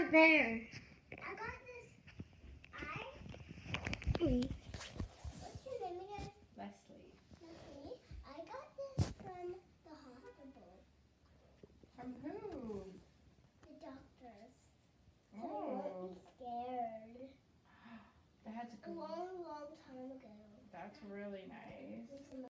not there. I got this. Mm. What's your name again? Leslie. Leslie. I got this from the hospital. From who? The doctors. So I Oh. won't be scared. That's A long, long time ago. That's really nice. This is